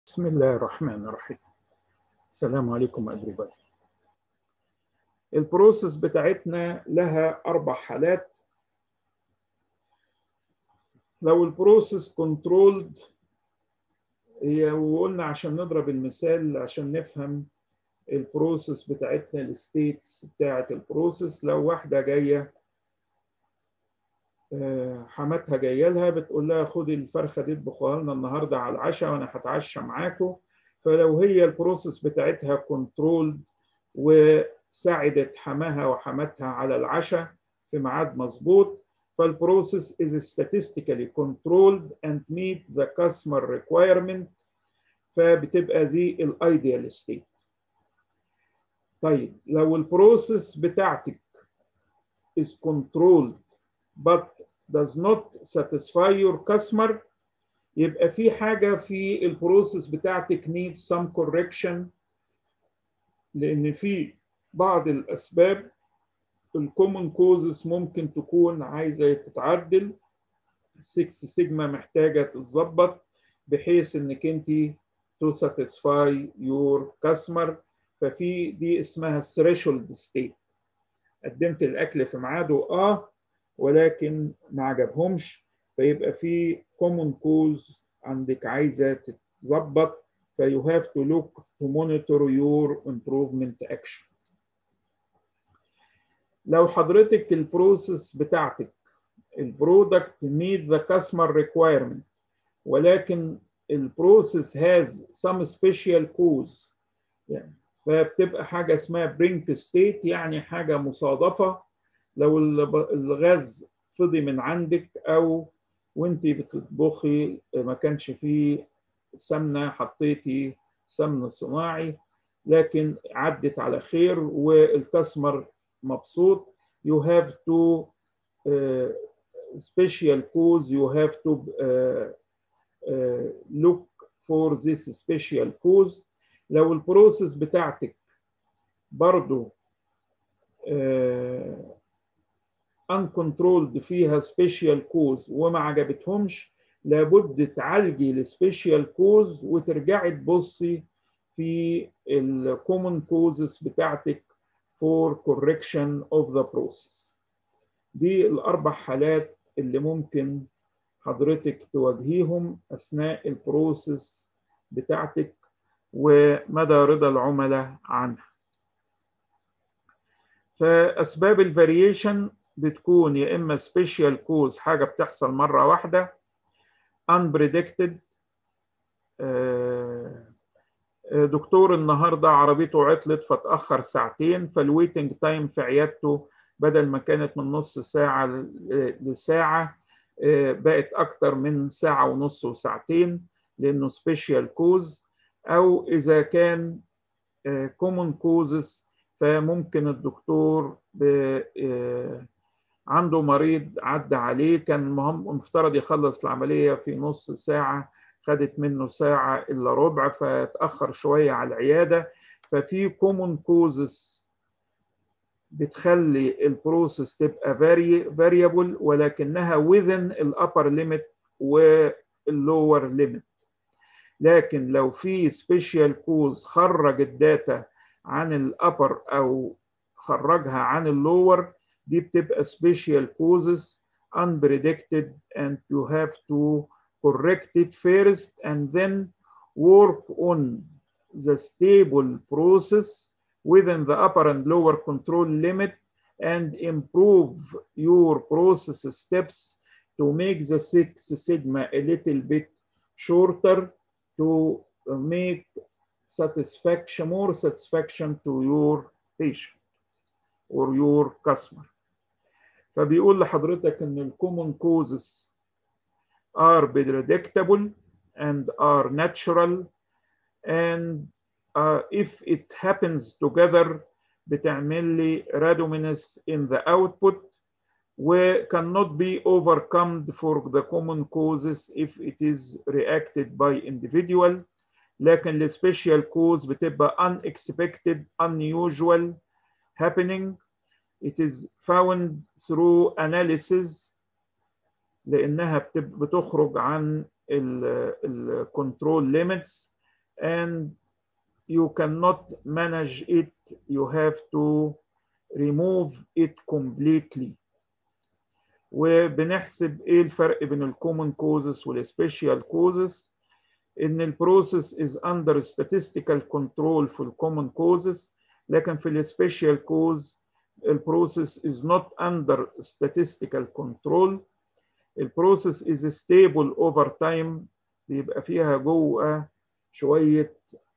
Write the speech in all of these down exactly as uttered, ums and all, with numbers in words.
بسم الله الرحمن الرحيم. السلام عليكم everybody. البروسيس بتاعتنا لها أربع حالات. لو البروسيس كنترولد هي، وقلنا عشان نضرب المثال عشان نفهم البروسيس بتاعتنا، الستيتس بتاعت البروسيس. لو واحدة جاية حماتها جايه لها بتقول لها خدي الفرخه دي اطبخوها لنا النهارده على العشاء وانا هتعشى معاكم. فلو هي البروسيس بتاعتها كنترولد وساعدت حماها وحماتها على العشاء في ميعاد مظبوط، فالبروسيس is statistically controlled and meet the customer requirement، فبتبقى دي الايديال ستيت. طيب لو البروسيس بتاعتك is controlled but does not satisfy your customer، يبقى في حاجة في البروسيس بتاعتك need some correction، لأن في بعض الأسباب الكومن كوزز ممكن تكون عايزة تتعدل. السكس سيجما محتاجة تتظبط بحيث إنك أنت to satisfy your customer. ففي دي اسمها threshold state. قدمت الأكل في ميعاده آه ولكن ما عجبهمش، فيبقى في common cause عندك عايزة تتظبط، ف you have to look to monitor your improvement action. لو حضرتك البروسيس بتاعتك البرودكت meet the customer requirement ولكن البروسيس has some special cause، يعني فبتبقى حاجة اسمها brink state، يعني حاجة مصادفة. لو الغاز فضي من عندك او وانتي بتطبخي ما كانش فيه سمنه، حطيتي سمن صناعي لكن عدت على خير والكاستمر مبسوط، you have to uh, special cause you have to uh, uh, look for this special cause. لو البروسيس بتاعتك برضو uh, uncontrolled فيها سبيشال كوز وما عجبتهمش، لابد تعالجي السبيشال كوز وترجعي تبصي في الكومن كوزز بتاعتك for correction of the process. دي الأربع حالات اللي ممكن حضرتك تواجهيهم أثناء البروسيس بتاعتك ومدى رضا العملاء عنها. فأسباب الفاريشن بتكون يا إما special cause، حاجة بتحصل مرة واحدة، unpredicted. دكتور النهاردة عربيته عطلت فتأخر ساعتين، فالويتنج تايم في عيادته بدل ما كانت من نص ساعة لساعة بقت أكتر من ساعة ونص وساعتين لأنه special cause. أو إذا كان common causes فممكن الدكتور عنده مريض عدى عليه كان مفترض يخلص العملية في نص ساعة، خدت منه ساعة إلا ربع فتأخر شوية على العيادة. ففي common causes بتخلي البروسيس تبقى variable ولكنها within الupper limit والlower limit. لكن لو في special cause خرج الداتا عن الأبر أو خرجها عن اللور، دي بتبقى special causes unpredicted and you have to correct it first and then work on the stable process within the upper and lower control limit and improve your process steps to make the six sigma a little bit shorter to make satisfaction more satisfaction to your patient or your customer. فبيقول لحضرتك ان ال common causes are predictable and are natural and uh, if it happens together بتعمل لي randomness in the output و cannot be overcome for the common causes if it is reacted by individual. لكن ال special cause بتبقى unexpected unusual happening. It is found through analysis لأنها بتخرج عن ال control limits and you cannot manage it, you have to remove it completely. وبنحسب ايه الفرق بين الكومن كوزز والسبيشال كوزز. ان البروسيس is under statistical control في الكومن كوزز، لكن في السبيشال كوز البروسيس is not under statistical control. البروسيس is stable over time، بيبقى فيها جوه شوية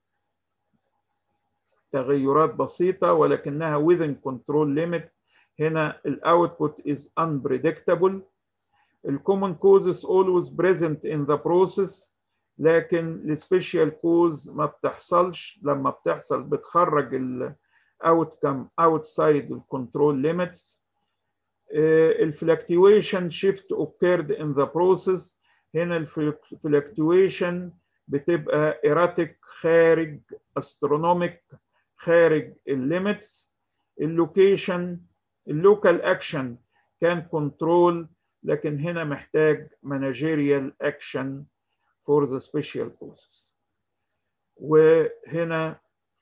تغيرات بسيطة ولكنها within control limit. هنا الاوتبوت is unpredictable. الcommon causes always present in the process، لكن السبيشال كوز ما بتحصلش. لما بتحصل بتخرج ال outcome outside the control limits. الفلكتويشن shift occurred in the process. هنا الفلكتويشن بتبقى erratic خارج astronomic خارج الليميتس. اللوكيشن اللوكال اكشن كان كنترول، لكن هنا محتاج managerial action for the special causes. وهنا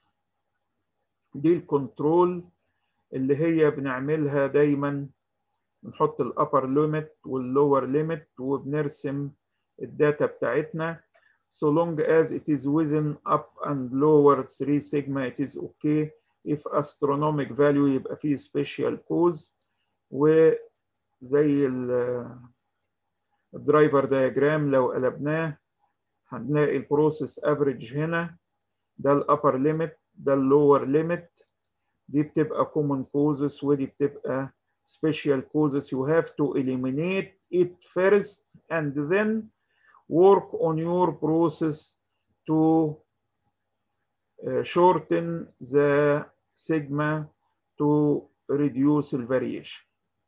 دي الكنترول اللي هي بنعملها دايما، بنحط الابر ليميت واللور ليميت وبنرسم الداتا بتاعتنا. so long as it is within up and lower three sigma it is okay. if astronomic value يبقى فيه special cause. وزي الدرايفر دايجرام لو قلبناه هنلاقي البروسيس افريج هنا، ده الابر ليميت ده اللور ليميت. دي بتبقى common causes ودي بتبقى special causes. you have to eliminate it first and then work on your process to uh, shorten the sigma to reduce the variation.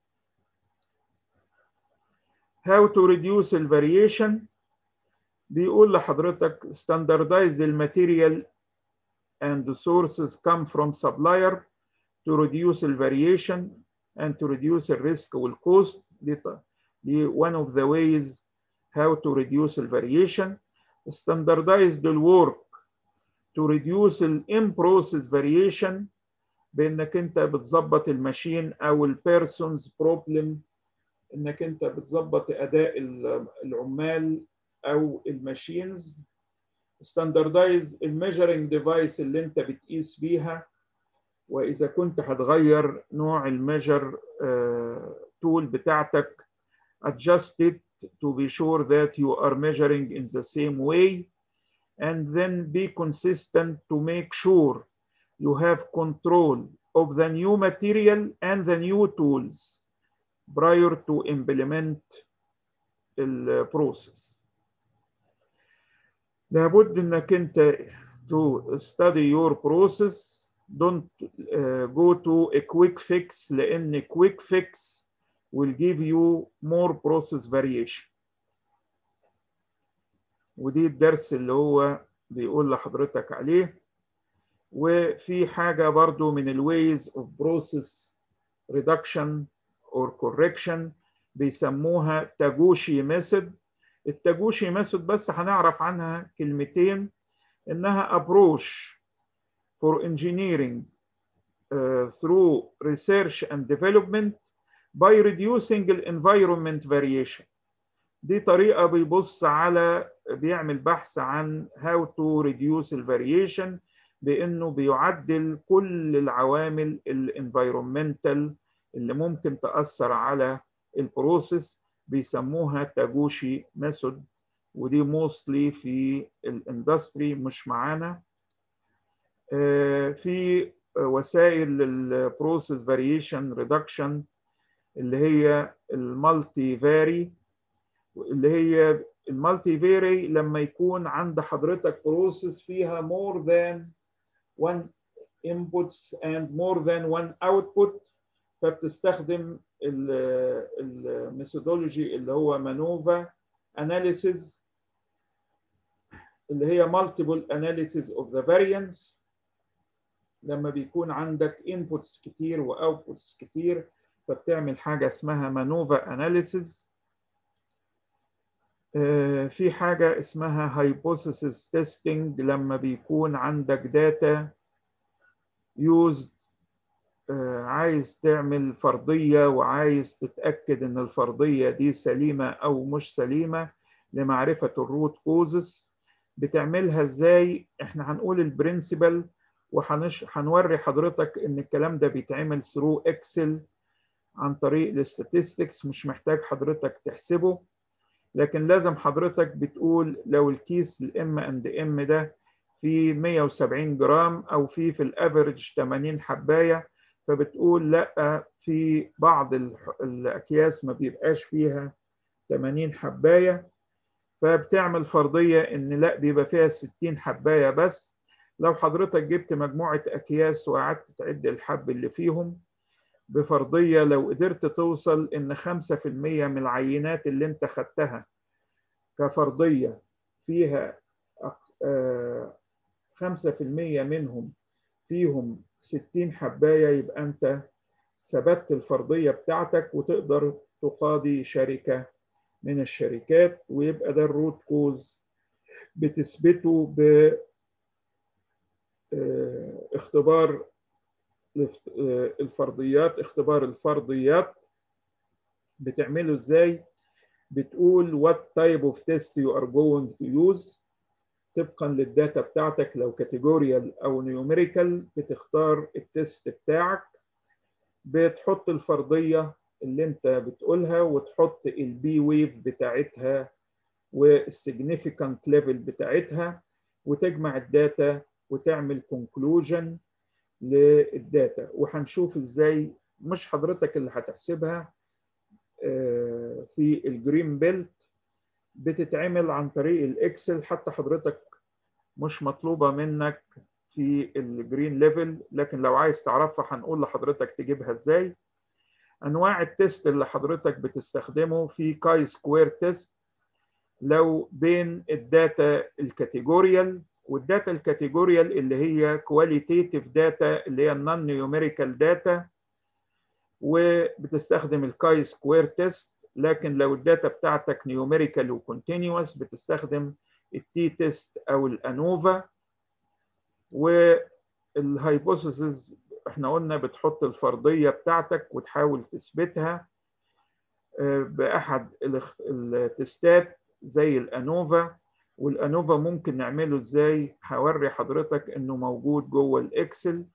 How to reduce the variation؟ بيقول لحضرتك standardize the material and the sources come from supplier to reduce the variation and to reduce the risk والcost. دي دي one of the ways how to reduce the variation. Standardize the work to reduce the in-process variation بانك انت بتظبط الماشين او البيرسونز بروبلم، انك انت بتظبط اداء العمال او الماشينز. ستاندردايز الميجرنج ديفايس اللي انت بتقيس بيها، واذا كنت هتغير نوع الميجر تول بتاعتك adjust it to be sure that you are measuring in the same way, and then be consistent to make sure you have control of the new material and the new tools prior to implement the process. لابد انك انت to study your process. don't uh, go to a quick fix، لان quick fix will give you more process variation. ودي الدرس اللي هو بيقول لحضرتك عليه. وفي حاجة برضو من ال ways of process reduction or correction بيسموها تاجوشي method. التاجوشي method بس هنعرف عنها كلمتين، إنها approach for engineering uh, through research and development by reducing the environment variation. دي طريقة بيبص على بيعمل بحث عن how to reduce the variation بانه بيعدل كل العوامل الانفايرومنتال اللي ممكن تاثر على البروسيس. بيسموها تاجوشي ميثود، ودي موستلي في الاندستري مش معانا. في وسائل البروسيس فاريشن ريدكشن اللي هي المالتي فاري، اللي هي المالتي فاري لما يكون عند حضرتك بروسيس فيها more than one inputs and more than one output، فبتستخدم الميثودولوجي اللي هو مانوفا analysis اللي هي multiple analysis of the variance. لما بيكون عندك inputs كتير و outputs كتير فبتعمل حاجة اسمها مانوفا analysis. في حاجة اسمها hypothesis testing لما بيكون عندك داتا used، عايز تعمل فرضية وعايز تتأكد إن الفرضية دي سليمة أو مش سليمة لمعرفة الروت كوزز. بتعملها إزاي؟ إحنا هنقول البرنسبل وهنوري حضرتك إن الكلام ده بيتعمل ثرو إكسل عن طريق الاستاتستكس، مش محتاج حضرتك تحسبه، لكن لازم حضرتك بتقول لو الكيس الام اند ام ده فيه مية وسبعين جرام او فيه في الافريج ثمانين حبايه، فبتقول لا في بعض الاكياس ما بيبقاش فيها ثمانين حبايه، فبتعمل فرضيه ان لا بيبقى فيها ستين حبايه بس. لو حضرتك جبت مجموعه اكياس وقعدت تعد الحب اللي فيهم بفرضيه، لو قدرت توصل ان خمسة في المية من العينات اللي انت خدتها كفرضيه فيها خمسة في المية منهم فيهم ستين حبايه، يبقى انت ثبتت الفرضيه بتاعتك وتقدر تقاضي شركه من الشركات، ويبقى ده الروت كوز بتثبته باختبار الفرضيات. اختبار الفرضيات بتعمله ازاي؟ بتقول what type of test you are going to use طبقا للداتا بتاعتك، لو كاتيجوريال او نيوميريكال بتختار التست بتاعك، بتحط الفرضيه اللي انت بتقولها وتحط البي ويف بتاعتها والسيجنيفيكانت ليفل بتاعتها وتجمع الداتا وتعمل كونكلوجن للداتا. وهنشوف ازاي مش حضرتك اللي هتحسبها في الجرين بيلت، بتتعمل عن طريق الاكسل، حتى حضرتك مش مطلوبه منك في الجرين ليفل، لكن لو عايز تعرفها هنقول لحضرتك تجيبها ازاي. انواع التست اللي حضرتك بتستخدمه في كاي سكوير تيست لو بين الداتا الكاتيجوريال والداتا الكاتيجوريال اللي هي كواليتيتيف داتا اللي هي النون نيوميريكال داتا، وبتستخدم الكاي سكوير تيست. لكن لو الداتا بتاعتك نيوميريكال وكونتينيوس بتستخدم التي تيست او الانوفا. والهايبوثيسز احنا قلنا بتحط الفرضيه بتاعتك وتحاول تثبتها باحد التستات زي الانوفا. والانوفا ممكن نعمله ازاي؟ هوري حضرتك انه موجود جوه الاكسل.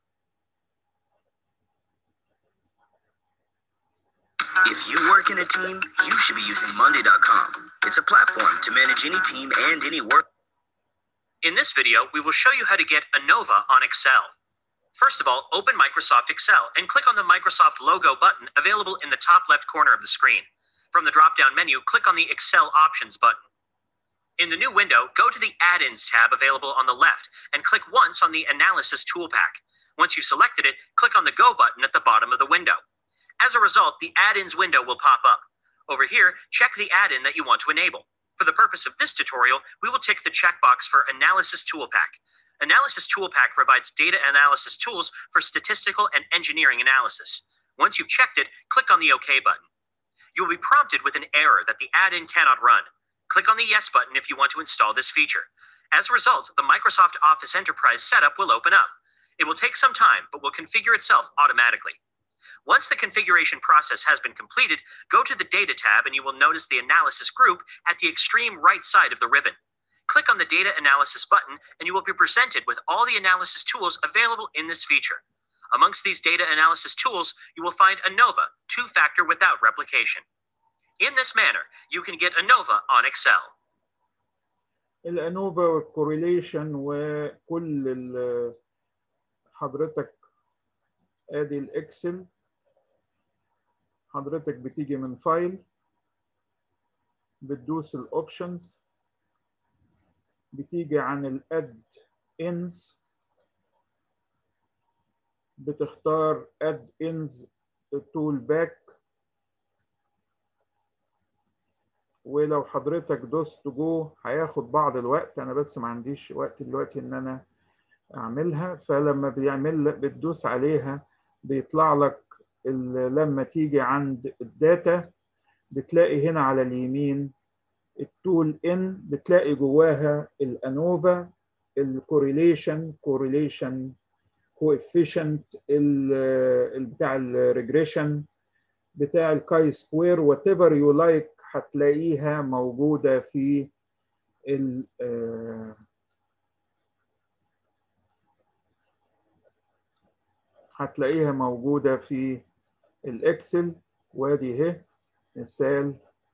If you work in a team, you should be using Monday dot com. It's a platform to manage any team and any work. In this video, we will show you how to get ANOVA on Excel. First of all, open Microsoft Excel and click on the Microsoft logo button available in the top left corner of the screen. From the drop-down menu, click on the Excel Options button. In the new window, go to the Add-ins tab available on the left and click once on the Analysis Toolpack. Once you've selected it, click on the Go button at the bottom of the window. As a result, the Add-ins window will pop up. Over here, check the add-in that you want to enable. For the purpose of this tutorial, we will tick the checkbox for Analysis Toolpack. Analysis Toolpack provides data analysis tools for statistical and engineering analysis. Once you've checked it, click on the OK button. You will be prompted with an error that the add-in cannot run. Click on the Yes button if you want to install this feature. As a result, the Microsoft Office Enterprise setup will open up. It will take some time, but will configure itself automatically. Once the configuration process has been completed, go to the Data tab and you will notice the Analysis group at the extreme right side of the ribbon. Click on the Data Analysis button and you will be presented with all the analysis tools available in this feature. Amongst these data analysis tools, you will find ANOVA, two-factor without replication. In this manner, you can get ANOVA on Excel. الانوفا والكوريليشن وكل حضرتك ادي الاكسل، حضرتك بتيجي من فايل بتدوس الاوبشنز، بتيجي عن الاد انز بتختار اد انز تول باك، ولو حضرتك دوست جو هياخد بعض الوقت، انا بس ما عنديش وقت دلوقتي ان انا اعملها. فلما بيعمل بتدوس عليها بيطلع لك لما تيجي عند الداتا بتلاقي هنا على اليمين التول ان بتلاقي جواها الانوفا، الكوريليشن كوريليشن كوفيشنت بتاع الريجريشن بتاع الكاي سكوير وات ايفر يو لايك، هتلاقيها موجوده في ال هتلاقيها موجوده في الاكسل. وادي اهي مثال.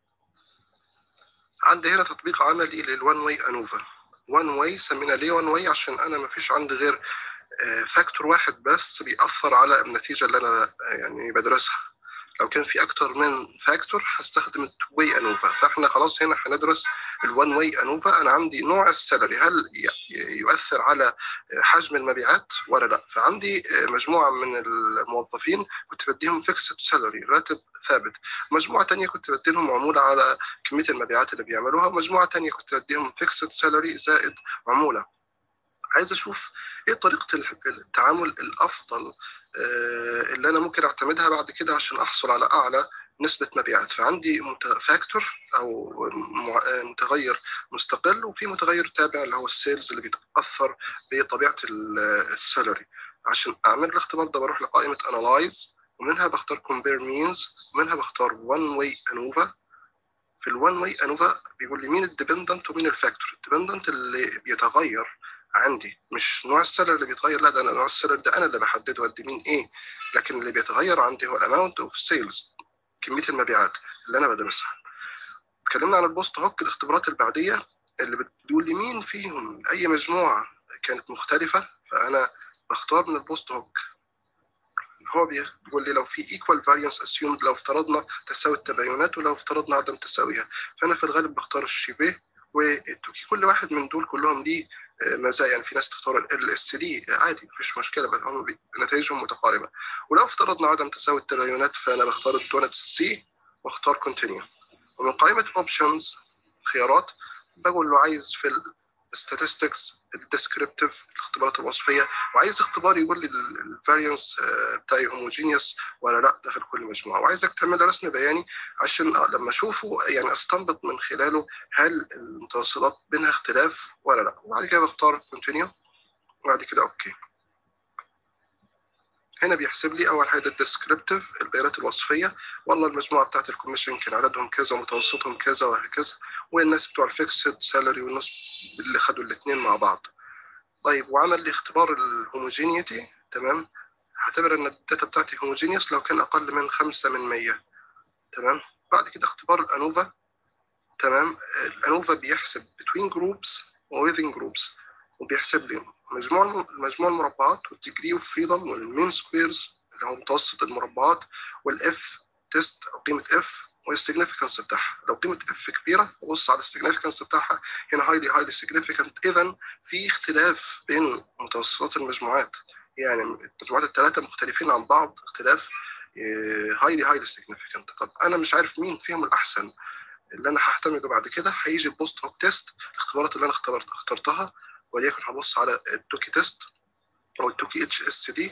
عندي هنا تطبيق عملي للوان واي انوفا. وان واي سمينا ليه وان واي عشان انا ما فيش عندي غير فاكتور واحد بس بيأثر على النتيجة اللي انا يعني بدرسها. لو كان في اكتر من فاكتور هستخدم التو واي انوفا. فاحنا خلاص هنا هندرس الوان واي انوفا. انا عندي نوع السالري هل يؤثر على حجم المبيعات ولا لا. فعندي مجموعه من الموظفين كنت بديهم فيكسد سالري، راتب ثابت. مجموعه تانية كنت بديهم عموله على كميه المبيعات اللي بيعملوها. ومجموعه تانية كنت بديهم فيكسد سالري زائد عموله. عايز اشوف ايه طريقه التعامل الافضل اللي انا ممكن اعتمدها بعد كده عشان احصل على اعلى نسبه مبيعات. فعندي فاكتور او متغير مستقل، وفي متغير تابع اللي هو السيلز اللي بيتاثر بطبيعه السالري. عشان اعمل الاختبار ده بروح لقائمه انالايز، ومنها بختار كومبير مينز، ومنها بختار وان واي انوفا. في الوان واي انوفا بيقول لي مين الديبندنت ومين الفاكتور. الديبندنت اللي بيتغير عندي مش نوع السالري اللي بيتغير، لا ده انا نوع السالري ده انا اللي بحدده ودي مين ايه. لكن اللي بيتغير عندي هو الاماونت اوف سيلز، كميه المبيعات اللي انا بدرسها. اتكلمنا عن البوست هوك، الاختبارات البعديه اللي بتقول لي مين فيهم اي مجموعه كانت مختلفه. فانا بختار من البوست هوك. هو بيقول لي لو في equal variance assumed، لو افترضنا تساوي التباينات ولو افترضنا عدم تساويها. فانا في الغالب بختار الشيفيه والتوكي. كل واحد من دول كلهم ليه مزايا. يعني في ناس تختار ال اس دي عادي مفيش مشكله، بس هم نتائجهم متقاربه. ولو افترضنا عدم تساوي التباينات فانا بختار الدونت سي واختار كونتينيو. ومن قائمه اوبشنز خيارات بقول له عايز في statistics الديسكريبتيف الاختبارات الوصفيه، وعايز اختبار يقول لي الفاريانس بتاعي هوموجينيوس ولا لا داخل كل مجموعه. وعايزك تعمل رسم بياني عشان لما اشوفه يعني استنبط من خلاله هل المتوسطات بينها اختلاف ولا لا. وبعد كده بختار كونتينيو وبعد كده اوكي. هنا بيحسب لي اول حاجه الديسكريبتيف البيانات الوصفيه، والله المجموعه بتاعت الكوميشن كان عددهم كذا ومتوسطهم كذا وهكذا، والناس بتوع الفيكسد سالري والناس اللي خدوا الاثنين مع بعض. طيب وعمل لي اختبار الهوموجينيتي. تمام، هعتبر ان الداتا بتاعتي هوموجينيوس لو كان اقل من خمسة من مية. تمام. بعد كده اختبار الانوفا. تمام، الانوفا بيحسب between groups و within groups، وبيحسب لي مجموع مجموع المربعات والديجري اوف فريدم والمين سكويرز اللي هو متوسط المربعات والاف تيست او قيمه اف والسيجنيفيكانس بتاعها. لو قيمه اف كبيره ببص على السيجنيفيكانس بتاعها، هنا هايلي هايلي سيجنيفيكانت. اذا في اختلاف بين متوسطات المجموعات، يعني المجموعات الثلاثه مختلفين عن بعض اختلاف هايلي هايلي سيجنيفيكانت. طب انا مش عارف مين فيهم الاحسن. اللي انا هعتمده بعد كده هيجي البوست هوك تيست، الاختبارات اللي انا اختبرت اخترتها، وليكن هبص على التوكي تيست او التوكي اتش اس دي.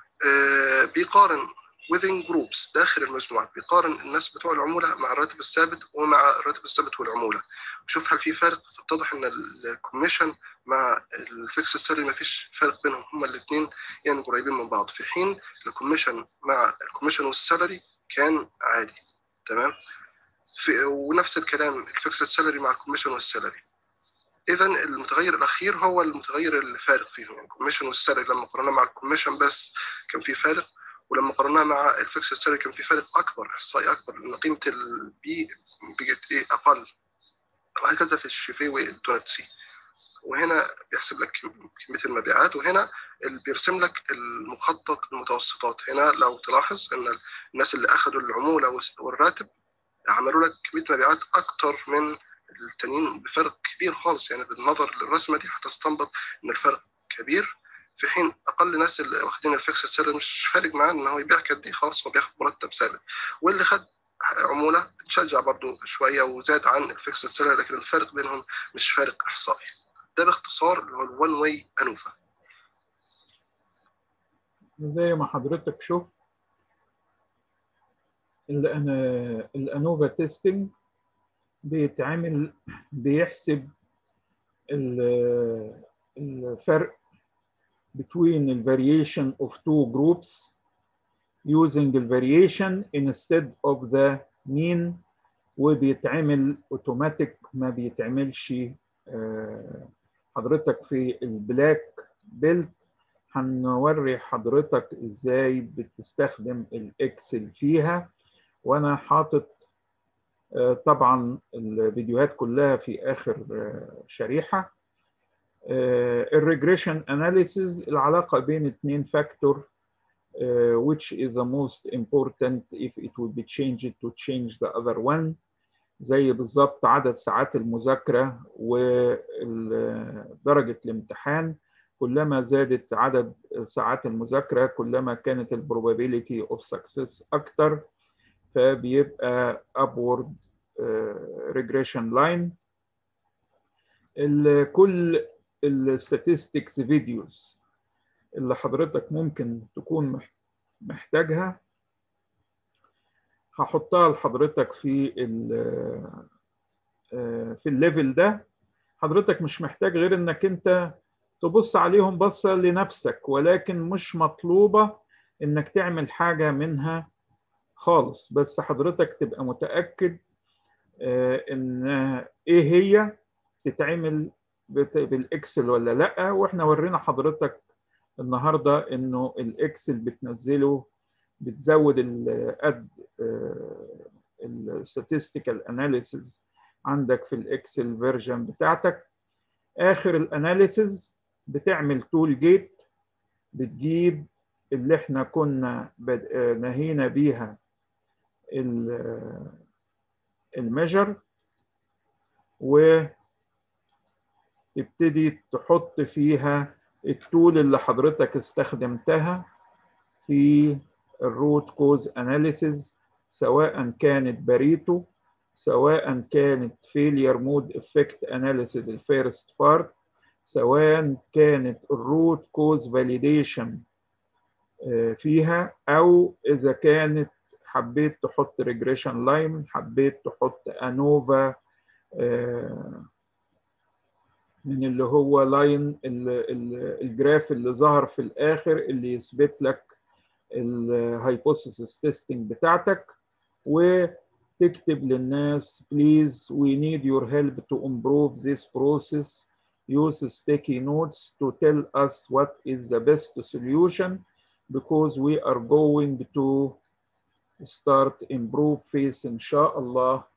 بيقارن within groups داخل المجموعات، بيقارن الناس بتوع العموله مع الراتب الثابت ومع الراتب الثابت والعموله، وشوف هل في فرق. فاتضح ان الكوميشن مع الفيكسد سالري ما فيش فرق بينهم، هما الاثنين يعني قريبين من بعض، في حين الكوميشن مع الكوميشن والسالري كان عادي. تمام. في ونفس الكلام الفيكسد سالري مع الكوميشن والسالري. اذا المتغير الاخير هو المتغير اللي فارق فيهم، يعني الكوميشن والسالري لما قارناه مع الكوميشن بس كان في فارق، ولما قارناه مع الفيكسد سالري كان في فارق اكبر، احصائي اكبر، لان قيمه البي بقت ايه اقل. وهكذا في الشيفي والدونت سي. وهنا بيحسب لك كميه المبيعات، وهنا اللي بيرسم لك المخطط المتوسطات. هنا لو تلاحظ ان الناس اللي اخذوا العموله والراتب عملوا لك كميه مبيعات اكتر من التانيين بفرق كبير خالص. يعني بالنظر للرسمه دي هتستنبط ان الفرق كبير، في حين اقل ناس اللي واخدين الفيكسد سالري مش فارق معاه ان هو يبيع قد ايه، خلاص هو بياخد مرتب ثابت. واللي خد عموله اتشجع برضو شويه وزاد عن الفيكسد سالري، لكن الفرق بينهم مش فارق احصائي. ده باختصار اللي هو الوان واي انوفا. زي ما حضرتك شفت الانوفا تيستنج بيتعمل بيحسب الفرق between the variation of two groups using the variation instead of the mean، وبيتعمل اوتوماتيك، ما بيتعملش حضرتك في البلاك بيلت. هنوري حضرتك ازاي بتستخدم الاكسل فيها، وانا حاطط طبعا الفيديوهات كلها في اخر شريحه. الريجريشن اناليسيز العلاقه بين اثنين فاكتور which is the most important if it will be changed to change the other one، زي بالظبط عدد ساعات المذاكره ودرجه الامتحان. كلما زادت عدد ساعات المذاكره كلما كانت البروبابيلتي اوف سكسس اكتر، فبيبقى upward regression line. كل الستاتستكس فيديوز اللي حضرتك ممكن تكون محتاجها هحطها لحضرتك في ال في الليفل ده. حضرتك مش محتاج غير انك انت تبص عليهم بصة لنفسك، ولكن مش مطلوبة انك تعمل حاجة منها خالص، بس حضرتك تبقى متأكد ان ايه هي تتعمل بالاكسل ولا لا. واحنا ورينا حضرتك النهارده انه الاكسل بتنزله، بتزود الاد الستاتستيكال اناليسيز عندك في الاكسل فيرجن بتاعتك. اخر الاناليسيز بتعمل تول جيت، بتجيب اللي احنا كنا نهينا بيها الميجر، وتبتدي تحط فيها التول اللي حضرتك استخدمتها في الروت كوز اناليسيز، سواء كانت باريتو، سواء كانت فيلير مود افكت اناليسيز الفيرست بارت، سواء كانت الروت كوز فاليديشن فيها، او اذا كانت حبيت تحط ريجريشن لاين، حبيت تحط انوفا من اللي هو لاين الجراف اللي ظهر في الاخر اللي يثبت لك الهايبوثيسيس تيستنج بتاعتك، وتكتب للناس please we need your help to improve this process, use sticky notes to tell us what is the best solution because we are going to start improve phase إن شاء الله